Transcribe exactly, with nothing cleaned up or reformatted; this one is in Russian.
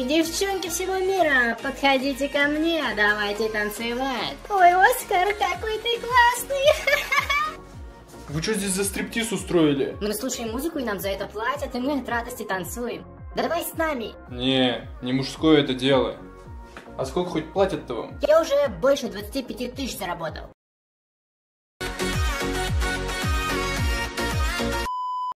девчонки всего мира, подходите ко мне, давайте танцевать. Ой, Оскар, какой ты классный. Вы что здесь за стриптиз устроили? Мы слушаем музыку и нам за это платят, и мы от радости танцуем. Да давай с нами. Не, не мужское это дело. А сколько хоть платят-то вам? Я уже больше двадцати пяти тысяч заработал.